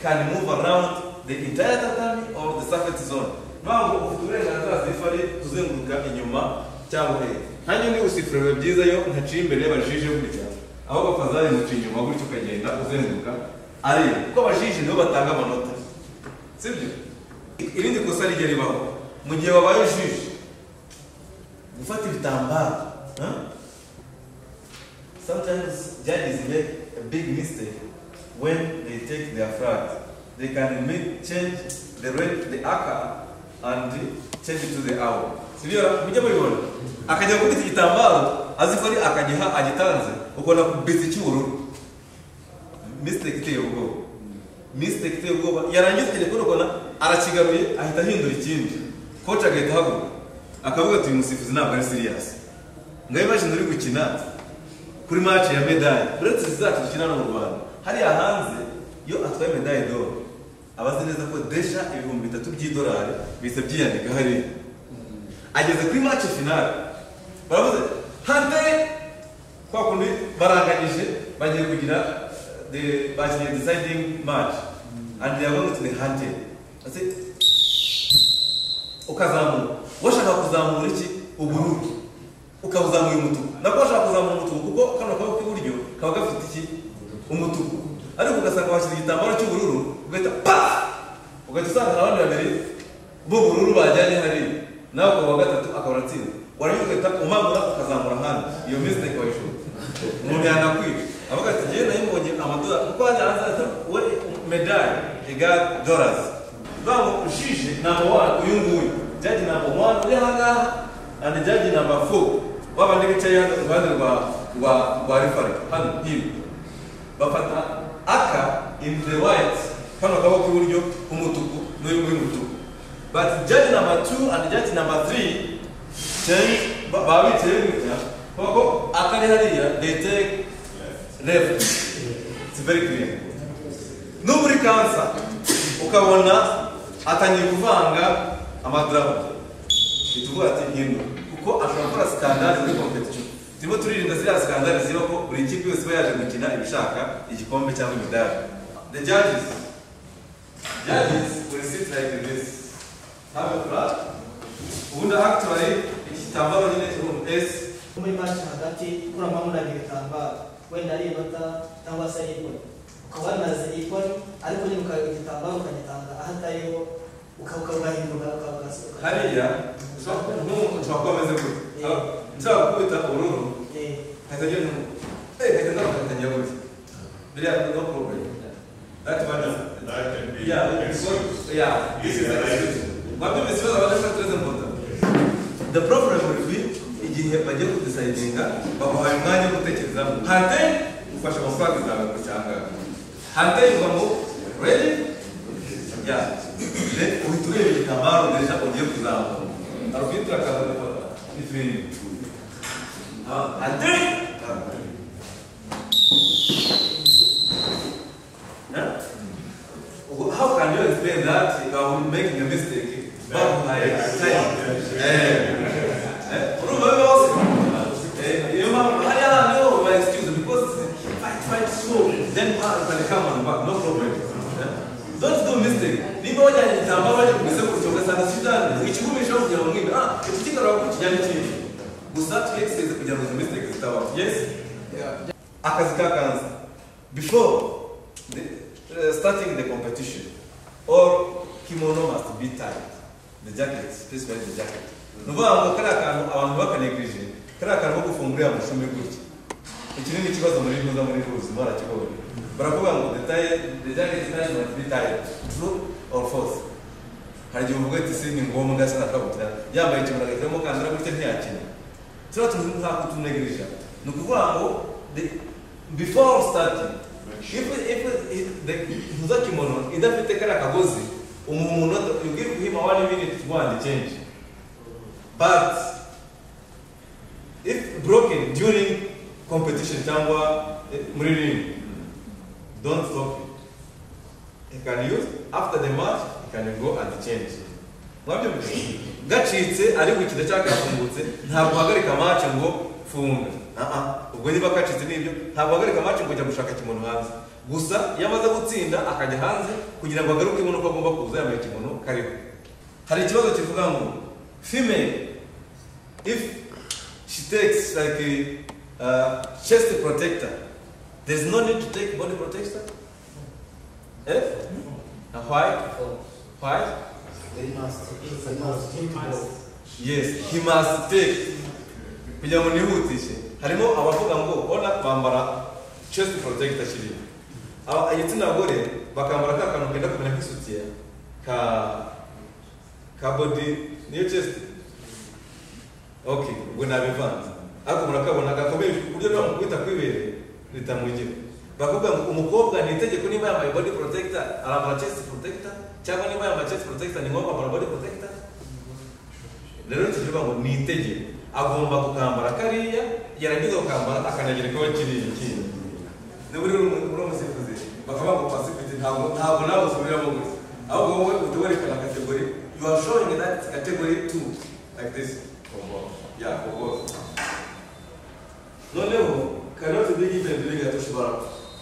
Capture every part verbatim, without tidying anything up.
can move around the entire tatami or the surface zone. Ntabwo ufite uburenganzira zifari kuzenguruka inyuma cyangwa he. Hanyuma ni usifure byiza yo ntaciye imbere y'abajije gutya. Aho bafazari muci inyuma gutyo ukagenda uzenguruka. Ari kuko abajije nibo batanga amanota. Sibyo? Irindi kosa rijya ribaho mu gihe wabaye jije gufata ibitambaro. Sometimes judges make a big mistake when they take their flag. They can make change the red, the aka, and change it to the hour. Sibyo mujye mubibona akajya gufata igitambaro azikori akagiha agitanze ukona kubitsa cy'ubururu. Mistake iteye ubwoba. Mistake iteye ubwoba yarangiza kujya kurokona arakigaruye ahita ahindura ikindi. Coach agahita haguruka akavuga ati umusifuzi ntabwo ari serious. Ngaye imagine uri gukina kuri match ya medaille. Uretse zacu dukina no mu Rwanda. Hariya hanze yo atwaye medaille d'or. Abazi neza ko desha ibihumbi bitatu by'idolari bise byiyandika hari. Ageze kuri match finale. Baravuze hante kwa kundi baranganyije bagiye kugira the bagiye deciding match and they are going to the hunting. Ase ukazamura washaka kuzamura iki ubururu ukabuzamura umutuku nako washaka kuzamura umutuku kuko kano kabo k'iburyo kaba gafite iki umutuku ariko ugasanga washize igitambaro cy'ubururu ugahita pa ugahita usanga abandi babiri b'ubururu bajyanye hari nawe ukaba gatatu akaba aratsinda waranyuze ugahita umagura ukazamura hano iyo mistake wayishuka umuntu yanakwica avuga ati njyewe nayibonye amadolari kuko hajya hanze we medaille egal dollars bawo ujije number one uyu nguyu judge number one uri hangaha and judge number four wabandi bicaye hano iruhande rwa rwa rwa referee hano hino bafata aka in the white kano kabo k'iburyo umutuku n'uyu w'umutuku but judge number two and judge number three change babicaye gutya kuko akari hariya they take left. It's very clear. Nobody cancer ukabona atangiye kuvanga amadrapo ituvuga ati hino kuko ashobora gukora scandale muri competition. Timo turirinda ziriya scandale ziba ko buri kipe yose yaje gukina ibishaka igikombe cyangwa imidari. The judges judges will sit like this. Have a flat. Ubundi actually igitambaro nyine room S muri match hagati kuri amamuna y'igitambaro wenda ari inota cyangwa se ikoni ukaba naze ikoni ariko nyine ukagitambaro ukagitanga ahatayeho ukabugahindura ukabugasuka hariya no ushobora ameze gute nshaka kubita ururu eh hatagiye no eh hatagiye no hatagiye gute biriya no problem that one that can be yeah yeah this is what we say about the present. The problem will be igihe bagiye kudecidinga babahaye umwanya wo gutekereza hante ufasha amafaranga zawe kucyanga hante yivamo ready yeah then uturebe igitambaro deja ugiye kuzamura arubitra kaza ni free ah hante how can you explain that you are making a mistake but I eh then can come on back, no problem. Don't do mistake. Niba wajya igitambaro waje kumese kutoka sana sidani. Ikivumisha kugira ngo ngimbe. Ah, ikitika rawo kujyana iki. Gusa twexeze kugira ngo mistake zitaba. Yes? Yeah. Akazi kakanza. Before the, uh, starting the competition or kimono must be tied. The jacket, especially the jacket. Nuva ngo kara kantu abantu bakaneglige. Kara kantu ko gufungura amushumi gutya. Ikindi ni kibazo muri ntuza muri ruzi mara kibone. Baravuga ngo the tie the jacket is must be tied. True or false? Hari uvuga ati si ni ngombwa cyane akabuta. Yambaye ikintu agahitamo kandira gutya ntiyakina. Turo tunza kutuneglige. Nukuvuga ngo before starting if if, if the ntuza kimono idafite kara kagozi umuntu you give him one minute to go and change. But if broken during competition cyangwa muri ring, don't stop it. You can use after the match, you can go and change. Mwabyo gacitse ari gukida cyangwa kafungutse ntabwo hagarika match ngo funga. Ah ah ubwo niba gacitse nibyo ntabwo hagarika match ngo jya gushaka kimono hanze. gusa iyo amaze gutsinda akajya hanze kugira ngo agaruke ibona uko agomba kuza yambaye ikimono kariho. Hari ikibazo kivuga ngo female if she takes like a uh, chest protector, there's no need to take body protector. Eh? Now why? Why? They must. He must. He must. Yes, he must take. Kugira ngo nihutishe. Harimo abavuga ngo ona bambara chest protector shiri. Aba igitsina gore bakambara ka kantu kenda kumenya nk'isutiye ka ka body niyo chest. Okay, ubwo nabivanze. Ariko murakabona gakomeye uburyo no kwita kwibere ritamwigira. Bavuga ngo umukobwa ni itegeko niba yambaye body protector, arambara chest protector, cyangwa niba yambaye chest protector ni ngombwa kwambara body protector. Rero tuvuga ngo ni itegeko. Agomba kukambara kariya, yarangiza kukambara akanagerekaho kiriya kindi. Nubwo uri umusifuzi bakavuga ngo pasifiti ntabwo ntabwo nawe usubiramo gusa. Ahubwo wowe utewerekana category, you are showing that category two like this. Yeah, for both. Noneho cannot be given doing at Oshibara.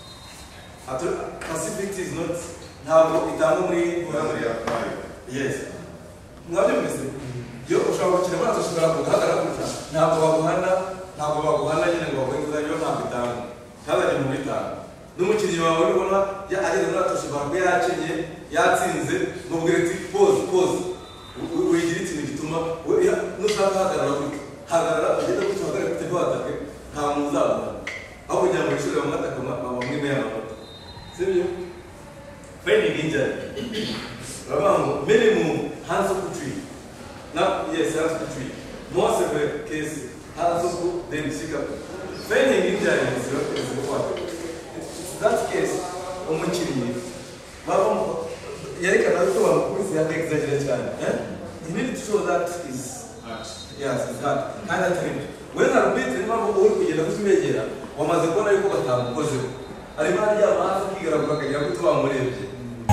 Pacific is not ntabwo itangwa muri muri ya five. Yes. Mwabyo mwese. Yo ushobora gukina muri Oshibara kugaragara gutya. Ntabwo baguhana, ntabwo baguhana nyine ngo bakwiza yo ntabwo itangwa. Ntazajya mu bitanga. N'umukinnyi wawe ubona ya ageze muri Oshibara ko yacinye, yatsinze mubwire ati pause pause. Wigira ikintu gituma nushaka hagarara gutya. Hagarara ugenda gutya hagarara gutya watake. Nta muzabona. Aho kugira ngo ishuri bamwataka bamwe y'amanota. Sibyo? Training injury. Rabango minimum hands up tree. Now yes, hands up tree. More severe case hands up then sick up. Training injury is what? That case umukinnyi baba yerekana ko bamukubise ya exaggerate cyane. Eh? You need to show that is hard. Yes, it's hard. Kind of thing. When I repeat it, I'm going to get a kumegera. Wamaze kubona yuko batamukozeho. Arimo arya amazi akigaragura akagira ngo tubamurebye.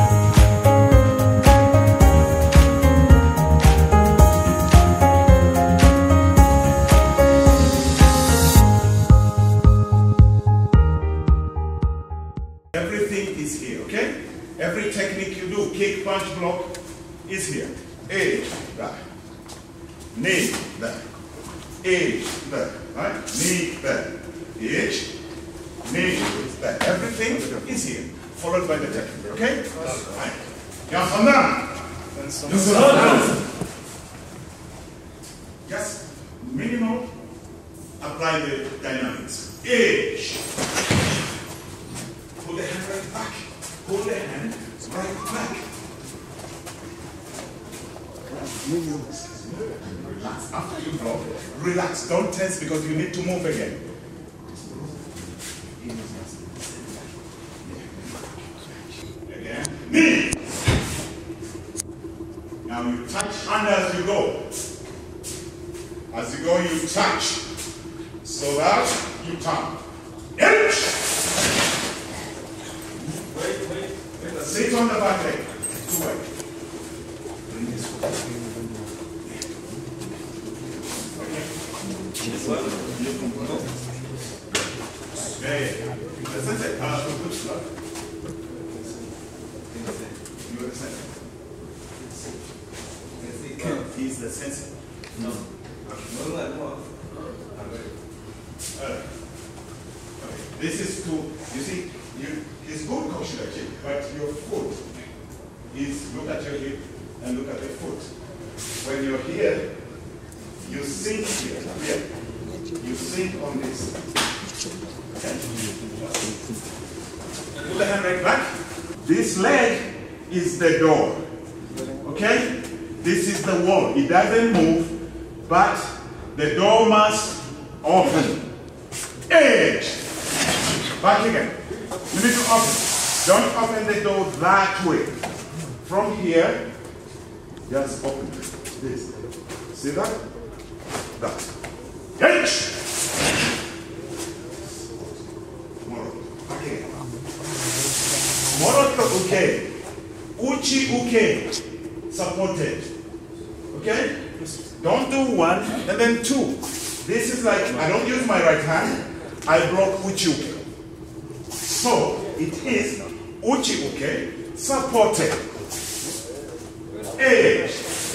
Everything is here, okay? Every technique you do, kick, punch, block, is here. A, back. Knee, back. A, back, right? Knee, back. H, knee, back. Everything is here, followed by the technique, okay? Right. Now, just minimum, apply the dynamics. H. Hold the hand right back. Hold the hand right back. Relax. After you block, relax. Don't tense because you need to move again. Again. Knee. Now you touch hand as you go. As you go, you touch. So that you turn. H. Wait, wait, wait. Sit on the back leg. Two way. Bring this foot. This one? Yeah, yeah. That's it. Uh, good stuff. You understand? He's the sensei. No. No, no, no. Uh, okay. This is to, you see, you, it's good coach actually, but your foot is, look at your hip and look at your foot. When you're here, you sink here, here. You sink on this. Okay? Put the hand right back. This leg is the door. Okay? This is the wall. It doesn't move, but the door must open. Edge. Back again. You need to open. Don't open the door that way. From here, just open this. See that? That. Edge. Okay. Moroto uke. Uchi uke. Supported. Okay? Don't do one and then two. This is like, I don't use my right hand. I block uchi uke. So, it is uchi uke, supported. Edge.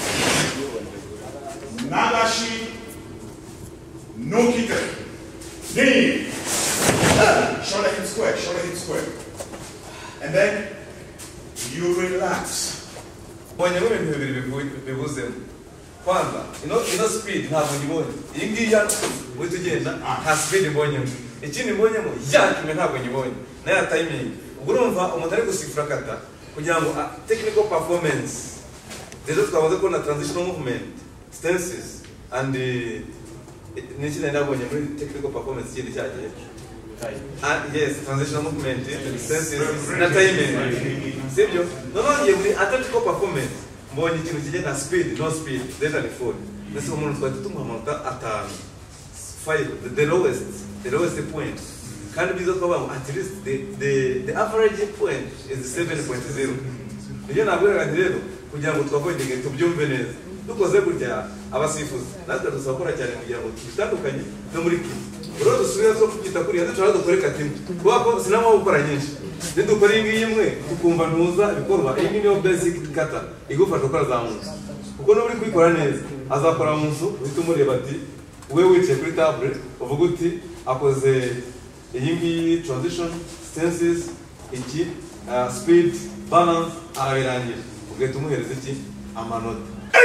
Nagashi, nukite. Knee. Shoulder hip square, shoulder hip square. And then you relax. Mbonye ibintu bibiri bivuzemo. Kwanza, ino ino speed ntabwo nyibonye. Iyi ngiyi ya muri tugenda nta speed mbonyemo. Ikindi mbonyemo yakime ntabwo nyibonye. Na ya timing. Ubwo urumva umuntu ari gusifura kata kugira ngo technical performance. Rero twabaze ko na transitional movement, stances and niki nabonye muri technical performance ikindi cyagiye. Ah, yes, transitional movement, stances na timing. Sibyo? Noneho ngiye muri athletic performance. Mbonye ikintu kigenda speed, no speed, then and fall. Nese umuntu twati tumuhamata atanu. Five, the, the lowest, the lowest point. Kandi bizo twaba at least the the the average point is seven point zero. Iyo nabwira rero kugira ngo twavoidinge tubyumve neza. Dukoze gutya abasifuzi. Natwe dusakora cyane kugira ngo tutandukanye no muri kiti. Uro dusubira zo kwita kuri yaje turado koreka timu. Kuko sinama gukora nyinshi. Ndukora ingi imwe tukumva ntuza ibikorwa. Iyi niyo basic kata igufasha gukora za muntu. Kuko no muri kwikora neza azakora mu nzu uhita umureba ati wewe wicaye kuri table uvuga uti akoze iyi ngiyi transition stances iki uh, speed balance arabirangira ugahita umuhereza iki amanota.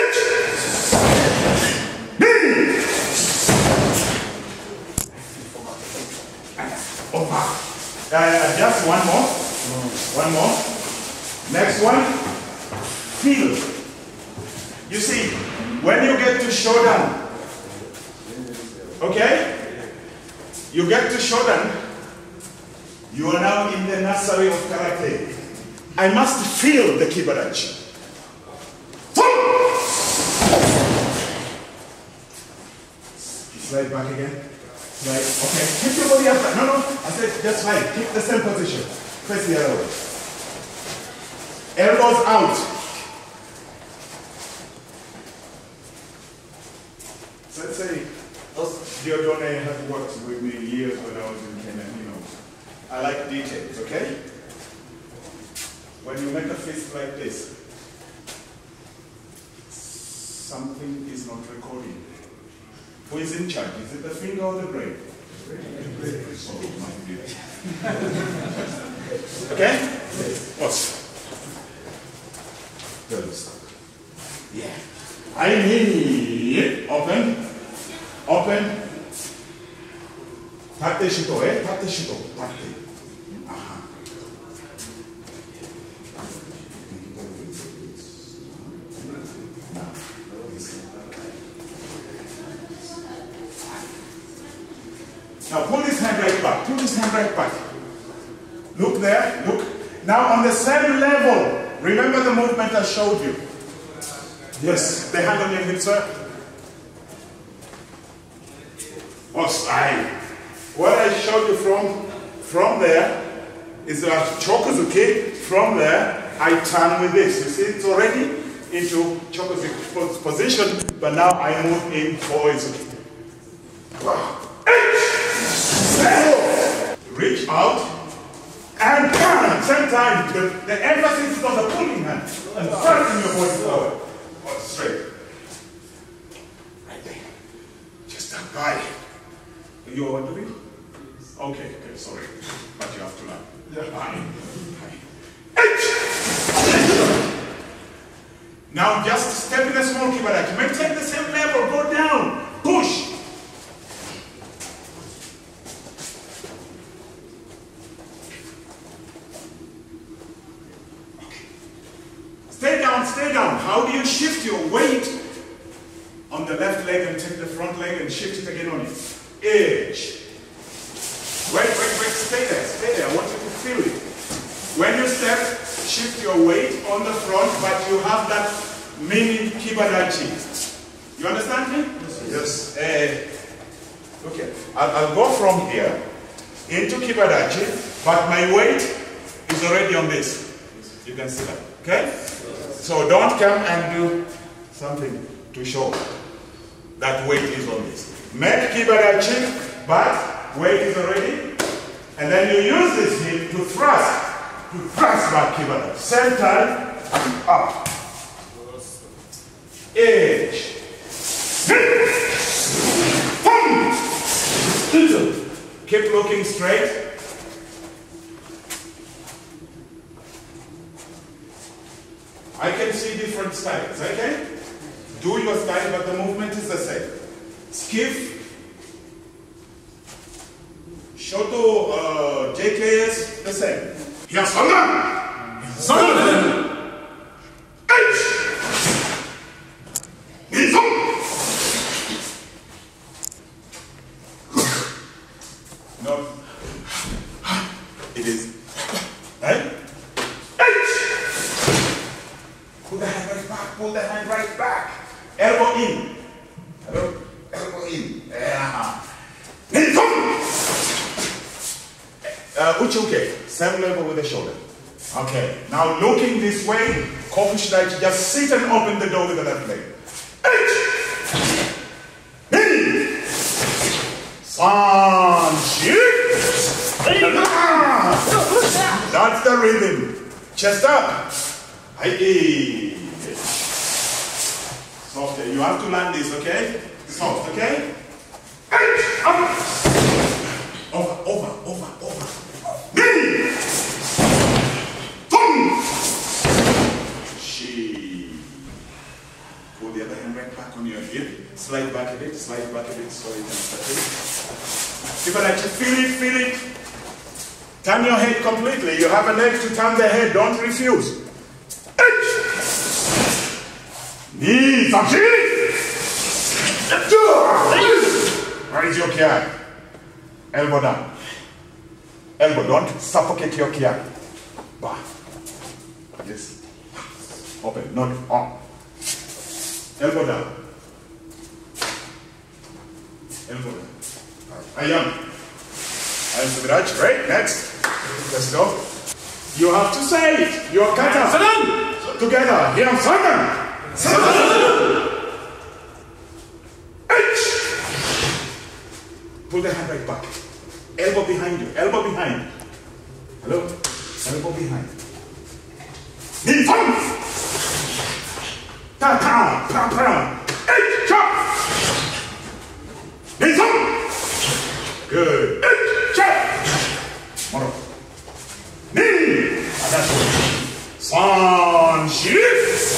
Over. Uh, just one more. One more. Next one. Feel. You see, when you get to showdown, okay? You get to showdown, you are now in the nursery of karate. I must feel the kibarachi. Slide back again. Slide. Okay. Keep your body up. No, no. I said just slide. Keep the same position. Face the other way. Elbows out. So let's say Dieudonne has worked with me years when I was in Kenya. You know, I like details. Okay. When you make a fist like this, something is not recording. Who is in charge? Is it the finger or the brain? Oh, my dear. Okay? What's? Good. Yeah. I need open. Open. Tate shito, eh? Tate shito. Tate. Aha. Now pull this hand right back. Pull this hand right back. Look there. Look. Now on the same level. Remember the movement I showed you. Yes. The hand on your hip, sir. I. What I showed you from from there is a chokozuki. From there, I turn with this. You see, it's already into chokozuki position, but now I move in for izuki. Wow. Reach out and turn. Same time. The, the emphasis is on the pulling hand and thrusting your body forward. Oh, straight. Right there. Just a guy. You want to be? Okay, okay, sorry. But you have to learn. Yeah. Hi. Hi. Now just step in a small kibaraki. Maintain the same level. Go down. Push. Stay down, stay down. How do you shift your weight on the left leg and take the front leg and shift it again on it? Edge. Wait, wait, wait, stay there, stay there. I want you to feel it. When you step, shift your weight on the front, but you have that mini kibadachi. You understand me? Yes. Uh, okay, I'll, I'll go from here into kibadachi, but my weight is already on this. You can see that, okay? So don't come and do something to show that weight is on this. Make kibadachi, but weight is already And then you use this hip to thrust, to thrust back kibata. Same time, up. Edge. Keep looking straight. I can see different styles, okay? Do your style, but the movement is the same. Skiff. Shoto, uh, J K S, the same. Here, Songa! Songa! H! Nizong! No. It is. Right? H! Pull the hand right back, pull the hand right back. Elbow in. Hello? Elbow in. Yeah. Nizong! Uh, Uchuke, same level with the shoulder. Okay, now looking this way, Kofu Shidaichi, just sit and open the door with the left leg. Eight! Min! San, that's the rhythm. Chest up. Hey. Soft. You have to land this, okay? Soft, okay? Eight! Up! Over, over, over, over. Knee! Thumb! She. Pull the other hand right back on your hip. Slide back a bit, slide back a bit so you can start it. People like you feel it, feel it. Turn your head completely. You have a leg to turn the head. Don't refuse. Eight! Knee! Raise your kiai. Elbow down. Elbow, don't suffocate your kiai. Back. Yes. Open, not on. Elbow down. Elbow down. I am. I am Subiraj. Right, next. Let's go. You have to say it. Your kata. So together. Here, Sagan. H. Pull the hand right back. Elbow behind you. Elbow behind. Hello? Elbow behind. Knee thumb. Ta ta. Pa pa. Eight. Chop. Knee thumb. Good. Eight. Chop. Moro. Knee. And that's good. San shift.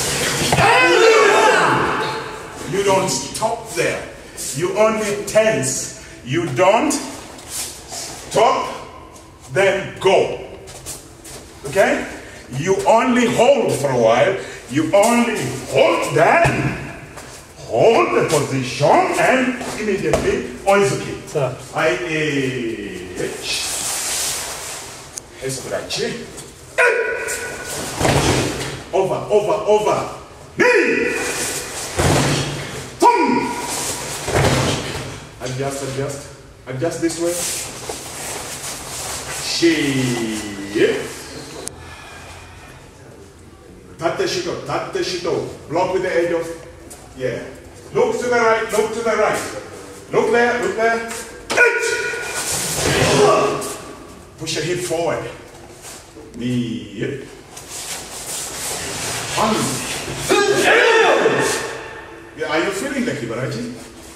You don't stop there. You only tense. You don't stop, then go. Okay? You only hold for a while. You only hold, then hold the position and immediately oizuki. Sir. I H. Hesurachi. Over, over, over. Knee. Thumb. Adjust, adjust. Adjust this way. She. Tate shito, tate shito. Block with the edge of. Yeah. Look to the right, look to the right. Look there, look there. Push your hip forward. Knee. On. Yeah, are you feeling the kibarachi?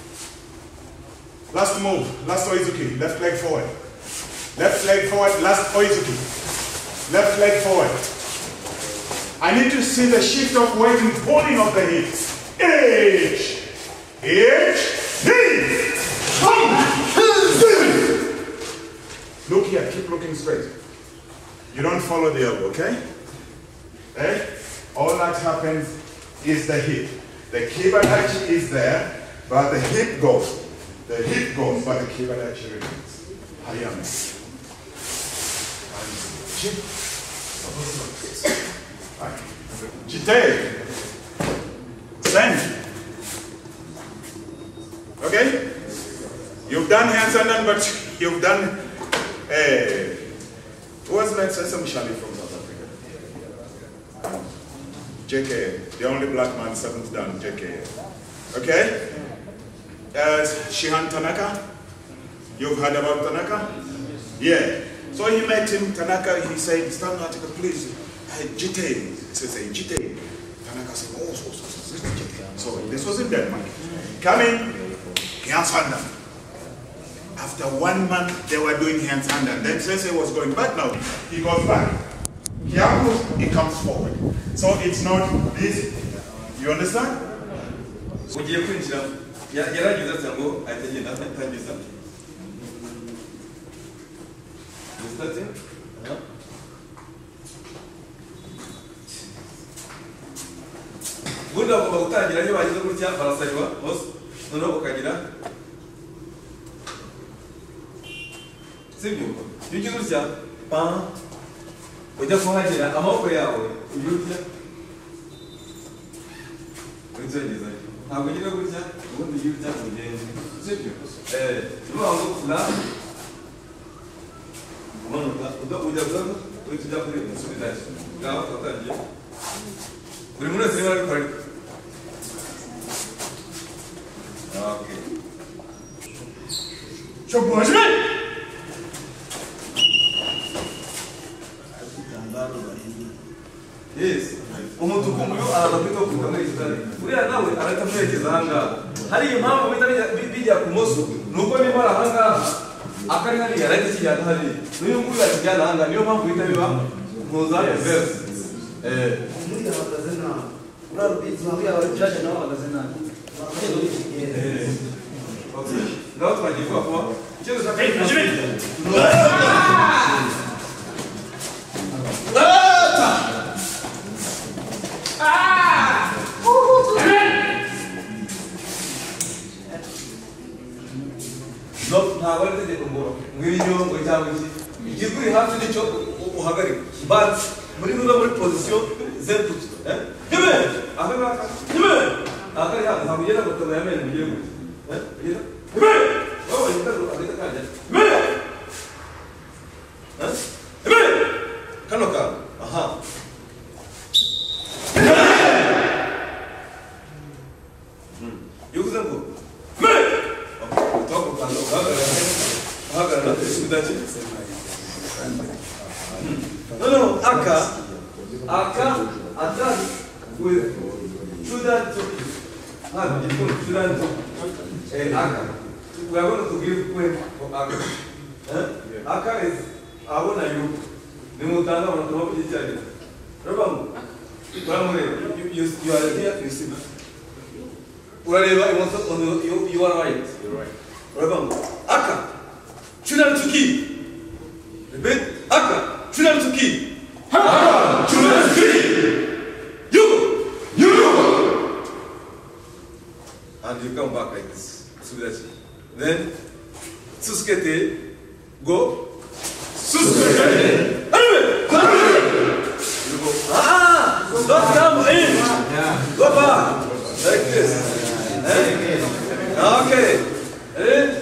Last move, last oizuki, left leg forward. Left leg forward, last oizuki. Left leg forward. I need to see the shift of weight and pulling of the hips. H. H. Knee. Look here, keep looking straight. You don't follow the elbow, okay? Okay? All that happens is the hip. The kibarachi is there, but the hip goes. The hip goes, but the kibarachi remains. Hayame. Chite. Send. Okay? You've done handstand, but you've done. Uh, who was that? Sesame Shali from South Africa. J K A. The only black man, seventh dan, J K A. Okay? Uh, Shihan Tanaka. You've heard about Tanaka? Yeah. So he met him, Tanaka, he said, stand article, please. Hey, Jite. He says, hey, Jite. Tanaka said, oh, so, so, so, so, Jite. So this was in Denmark. Coming, hands under. After one month, they were doing hands under. Then Sensei was going back now. He goes back. Kyaku, he comes forward. So it's not this. You understand? Ugiye kwinjira yaragize ati ngo ahitagenda atangiza Mustati Bunda bagomba gutangira iyo bagize gutya barasariwa bose noneho bakagira sibyo byo gutya pa ujya kuhagera amaboko yawe uyutya Urizageza ntabwo ugira gutya ubundi ugira utya mugenzi sibyo eh nuba ngo kula umanuka uda ujya zago uri tujya kuri musubizaje ngaho twatangiye buri muntu wese ari gukora okay choboje yes umutuku muyo arabapita kuvuga muri kitare uriya nawe arahita mwerekeza ahangaha hari impamvu bita bijya ku moso nuko niba ahangaha akari hari yarahita kijyana hari n'uyu nguyu yakijyana ahangaha niyo mpamvu bita biba mpuza reverse eh muri abagaze na urarubizi bamwe abajaje nabo bagaze na eh okay ngaho twagiye kwa kwa icyo dushaka ntabwo ari itegeko ngo ngwiriyo ngo cyangwa iki igikuri hafi nicyo uhagarika but muri nuba muri position zetu eh kibe aho baka kibe akari hafi ntabwo ugenda ngo tumayamene mugiye gute eh ugenda kibe wowe yitazo agita kajya kibe eh kibe kano ka aha yukuze ngo No, no, aka, aka, attack with Sudan to have you put Sudan to aka. We are going to give point for aka. Eh? Aka is I want you. The Mutana on top of each other. Remember, you, you, you are here, you see. Whatever you want, you, you are right. You're right. Remember, aka. Sudan to keep. Repeat, aka. Sudan to keep. Aka. Sudan to keep. You. You. And you come back like this. Then, suskete, go. Suskete. Anyway, you go. Ah, don't come in. Yeah. Go back. Like this. Eh? Okay. Eh?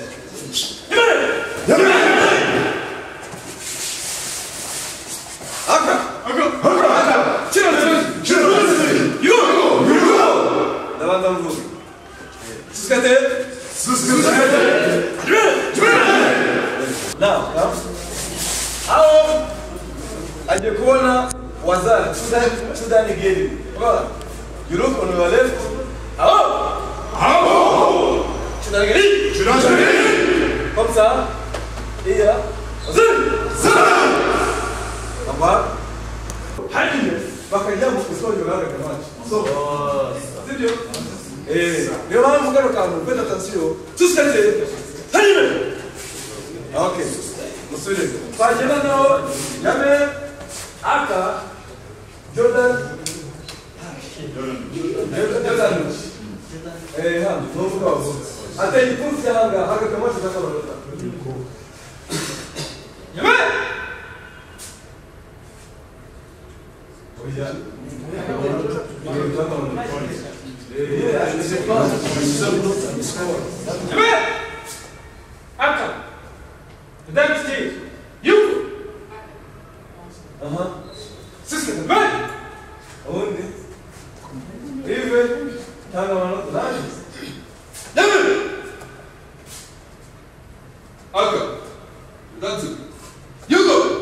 Aka. Aka. Aka. Children. Children. You go. You go. Davan davan go. Suskete. Suskete. Now, now. How ajekuona wazari Sudan Sudan again. You look on your left. How? How? Sudan again. Sudan again. Comme ça. Et là. Sudan. Apa? Hadir. Bakajia mukisoma yoga kamachi. So. Ndio. Eh, ndio maana mkaro kama mpenda tansio. Suskete. Hadir. Okay. Musule. Fajana nao yame aka Jordan Jordan Jordan eh ha no mukao ata ipunsi hanga haka kama tutaka lolote yame oya yame aka That's it. You. Uh huh. Sister, man. Only. Even. Tanga mana tadi. Never. Aga. That's it. You go.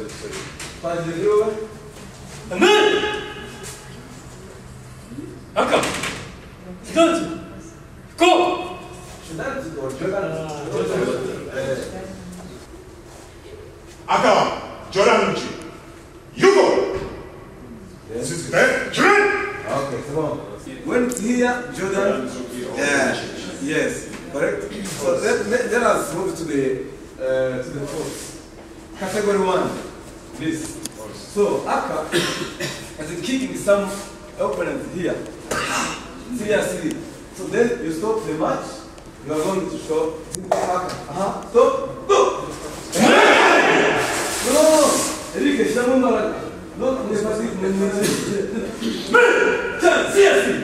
Pajero. Amen. Aka. Don't. Go. Should that or Jordan? Aka. Jordan. You go. This is good. Jordan. Okay, come on. When here, Jordan. Yeah. Yes. Correct. So let, let, let us move to the uh, to the fourth category one. This. So Aka is kicking some opponents here. Seriously. So then you stop the match. You are going to show Aka. Uh-huh. Stop. Go. No, no, no. Enrique, no, no, no. Seriously.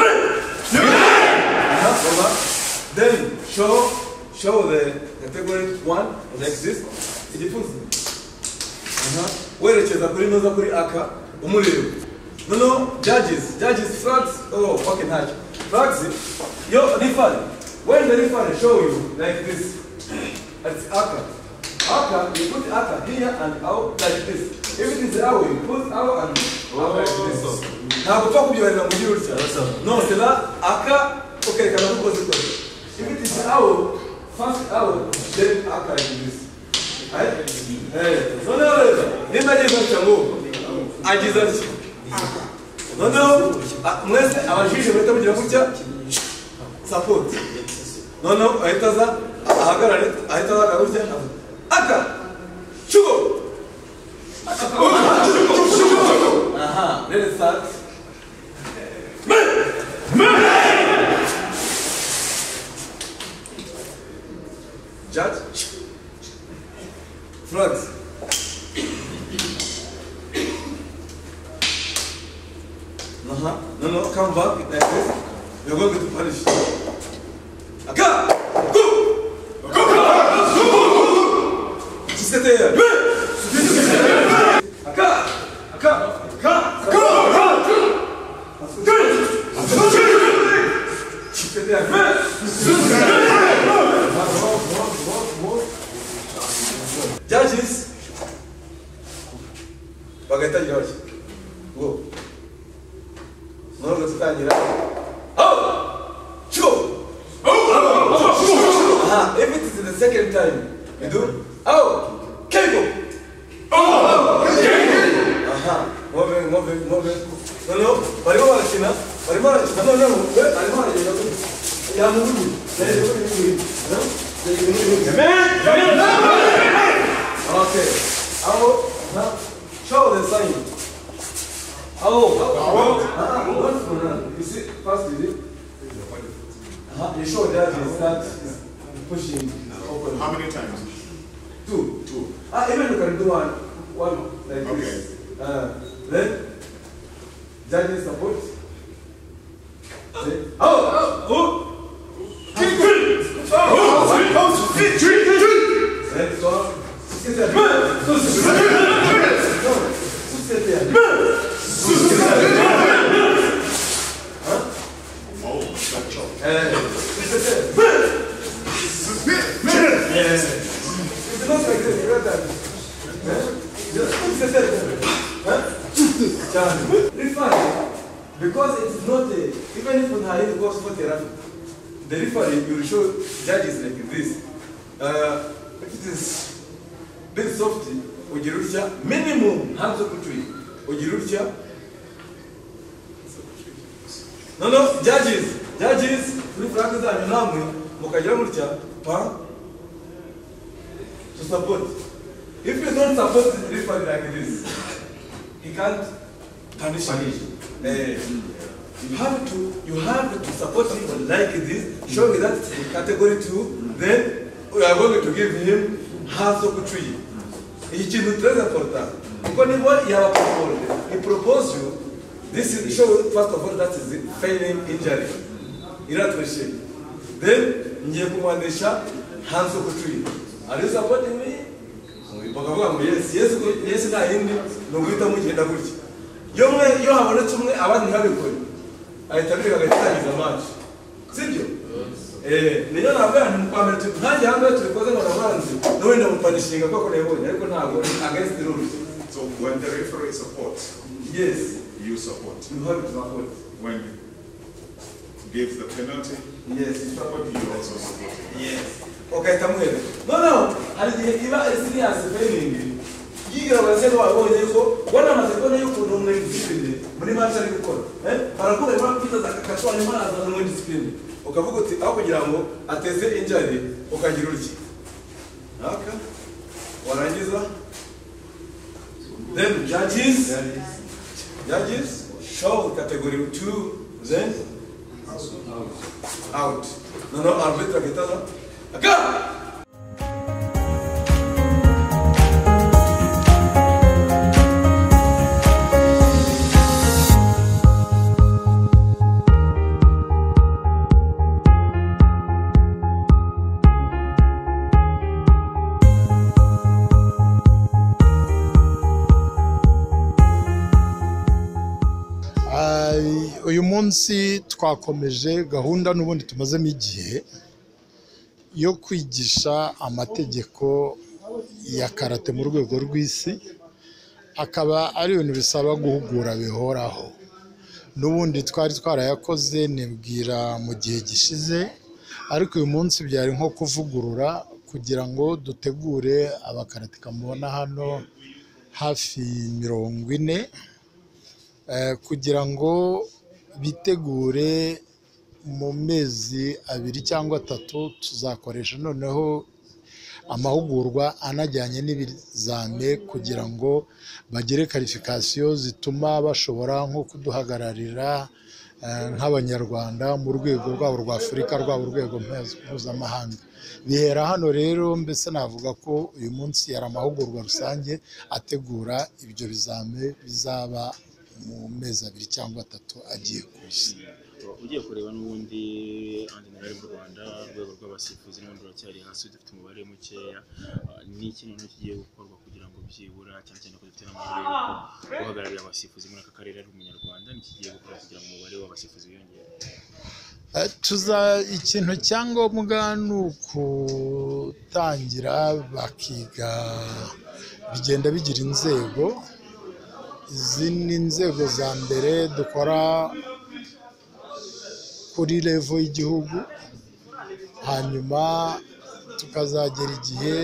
Uh-huh. Then show show the category one like this. It is uh-huh. Where it is kuri noza kuri Aka umuriro. No no judges judges flags. Oh fucking hatch flags. Yo referee. When the referee show you like this, it's Aka. Aka you put Aka here and out like this. If it is out you put out and out like this. Now we talk about the mujuru. No c'est là Aka. Okay, can I pose it? If it is out, first out, then Aka like this. Right? Hey. No, no, no. Never just chango. I just no, no. Unless our judge will tell me to support. No, no. I tell that. I got it. I tell that I was there. Aka. Chugo. Aha. Let's start. Judge. Flags. Uh-huh. No, no, come back like this. You're going to punish. Aka! Go! Go! Go! Sit there. Aka! Aka! Aka! Sit there. Judges, bagahita judge. Go. No go tutangira. Oh! Chuo! Oh! Aha, if it is the second time, you do. Oh! Kego! Oh! Aha. Moving, moving, moving. No, no. Parima wala china. Parima wala china. No, no. Parima wala china. Ya mungu. No? Amen. Amen. Okay. Oh, now show the sign. Oh, oh, oh. You see, first is it? Uh-huh. You show that you start pushing open. How many times? Two. Two. Ah, even you can do one, one like okay. this. Uh, then judges support. Say, oh, oh, oh. Kick it. Oh, oh, oh, kick it. Then so. Sit there. Sit there. Huh? Oh, shut up. Sit there. It's not like this. You got that. Just sit there. Huh? It's funny because it's not a, even if we have it goes for therapy, the referee will show judges like this. Uh, it is. Big softy, Ujirusha, minimum hands of country. Ujirusha. No, no, judges, judges, we practice and Yunami, Mokajamurcha, pa, to support. If you don't support the referee like this, he can't punish you. Uh, you have to, you have to support him like this, showing that in category two, then we are going to give him hands of country. He proposed you. This is show first of all that is failing injury. Then Njekumandesha hands of tree. Are you supporting me? Yes, yes, yes, I am no with a much. Young man, you have a little I wasn't having good. I tell you, I tell you much. Sit you. Eh, Nina, I'm going to come to Hanja to the cousin of the no wenda mupanishinga koko nebonye ariko ntabwo against the rules. So when the referee supports, Yes, you support. you have to support. When he gives the penalty, Yes, you support, you also support. yes. Okay, tamwele. No, no, hari igihe iba serious failing. Yigira bazelo wabonye ko wana mazekone yuko numwe discipline muri match ari gukora. Eh? Barakuba imana kwita zakakatwa ni mana za numwe discipline. Ukavuga uti aho kugira ngo ateze injari ukagira uruki. Okay. Warangiza. Then judges. Judges show category two, then out. No, no, arbitra getaza. Aka! uyu munsi twakomeje gahunda n'ubundi tumazemo igihe yo kwigisha amategeko ya karate mu rwego rw'isi, akaba ari ibintu bisaba guhugura bihoraho. N'ubundi twari twarayakoze nibwira mu gihe gishize, ariko uyu munsi byari nko kuvugurura kugira ngo dutegure abakaratika mubona hano hafi mirongo ine kugira ngo bitegure mu mezi abiri cyangwa atatu tuzakoresha noneho amahugurwa anajyanye n'ibizame kugira ngo bagire qualification zituma bashobora nko kuduhagararira nk'abanyarwanda mu rwego rwabo rwa Afurika, rwabo urwego mpuzamahanga. Bihera hano rero, mbese navuga ko uyu munsi yari amahugurwa rusange ategura ibyo bizame bizaba mu mezi abiri cyangwa atatu agiye kuza. Ugiye kureba n'ubundi andinari mu Rwanda urwego rw'abasifuzi n'ubundi ruracyari hasi, dufite umubare mukeya. Ni ikintu kigiye gukorwa kugira ngo byibura cyane cyane ko dufite n'amahirwe yo guhagararira abasifuzi muri aka karere ari umunyarwanda, ni kigiye gukora kugira ngo umubare w'abasifuzi wiyongere? Tuza ikintu cyangombwa ni ukutangira bakiga, bigenda bigira inzego. Izi ni inzego za mbere dukora kuri level y'igihugu, hanyuma tukazagera igihe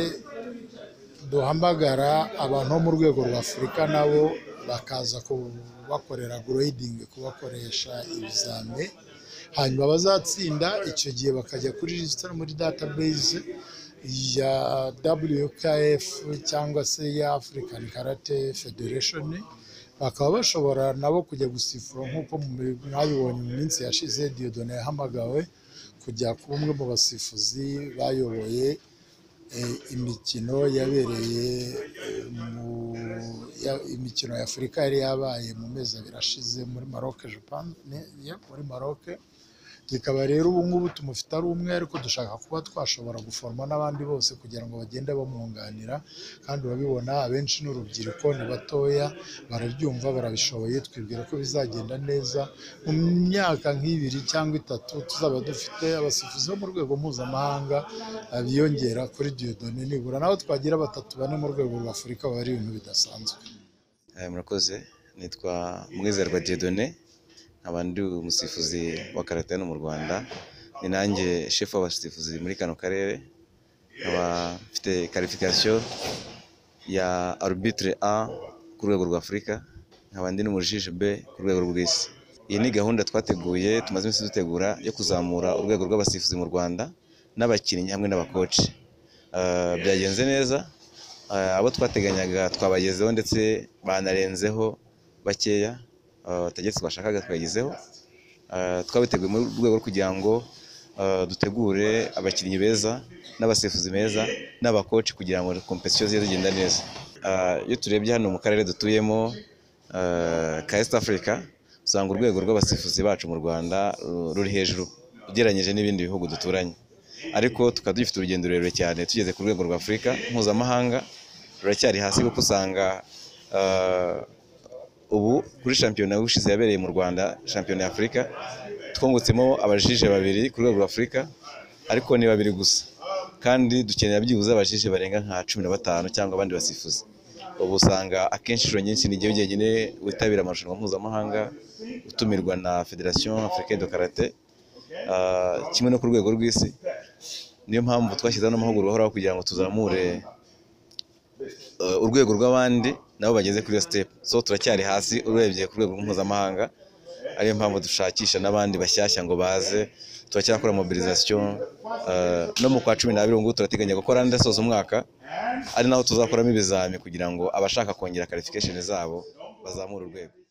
duhamagara abantu bo mu rwego rwa Afurika nabo bakaza kubakorera grading, kubakoresha ibizame, hanyuma bazatsinda icyo gihe bakajya kuri register muri database ya W K F cyangwa se ya African Karate Federation, bakaba bashobora nabo kujya gusifura nk'uko mwabibonye mu minsi yashize. Dieudonne yahamagawe kujya kuba umwe mu basifuzi bayoboye imikino yabereye mu imikino ya Afurika yari yabaye mu mezi abiri ashize muri Maroc, Japan, muri Maroc. Bikaba rero ubu ngubu tumufite ari umwe, ariko dushaka kuba twashobora guforma n'abandi bose kugira ngo bagende bamwunganira, kandi urabibona abenshi n'urubyiruko ni batoya, barabyumva barabishoboye. Twibwira ko bizagenda neza mu myaka nk'ibiri cyangwa itatu tuzaba dufite abasifuzi bo mu rwego mpuzamahanga biyongera kuri Dieudonne, nibura naho twagira batatu bane mu rwego rwa Afurika, baba ari ibintu bidasanzwe. Murakoze, nitwa Mwizerwa Dieudonne, abandi umusifuzi wa karate no mu Rwanda, ni nanjye chef w'abasifuzi muri kano karere. Aba mfite qualification ya arbitre A ku rwego rwa Afurika, nkabandi n'umujije B ku rwego rw'isi. Iyi ni gahunda twateguye, tumaze iminsi dutegura, yo kuzamura urwego rw'abasifuzi mu Rwanda n'abakinnyi hamwe n'abakoci. Uh, byagenze neza, uh, abo twateganyaga twabagezeho ndetse banarenzeho bakeya. Abategetsi bashakaga twagizeho. Twabiteguye mu rwego rwo kugira ngo dutegure abakinnyi beza n'abasifuzi beza n'abakoci kugira ngo competition zize zigenda neza. Iyo turebye hano mu karere dutuyemo ka East Africa, usanga urwego rw'abasifuzi bacu mu Rwanda ruri hejuru ugereranyije n'ibindi bihugu duturanye, ariko tukaba dufite urugendo rurerure cyane. Tugeze ku rwego rwa Afurika mpuzamahanga ruracyari hasi, kuko usanga ubu kuri shampiyona y'ubushize yabereye mu Rwanda, shampiyona ya Afurika, twungutsemo abajije babiri ku rwego rwa Afurika, ariko ni babiri gusa. kandi dukenera byibuze abajije barenga nka cumi na batanu cyangwa abandi basifuzi. Ubu usanga akenshi inshuro nyinshi ni igihe jyenyine witabira amarushanwa mpuzamahanga utumirwa na Federation Africaine de Karate uh, kimwe no ku rwego rw'isi. Niyo mpamvu twashyizeho n'amahugurwa ahoraho kugira ngo tuzamure uh, urwego rw'abandi nabo bageze kuri iyo step. So turacyari hasi urebye ku rwego mpuzamahanga, ariyo mpamvu dushakisha n'abandi bashyashya ngo baze. Turacyakora mobilisation uh, no mu kwa cumi n'abiri ngo turateganya gukora ndasoza umwaka, ari naho tuzakoramo ibizami kugira ngo abashaka kongera qualification zabo bazamure urwego.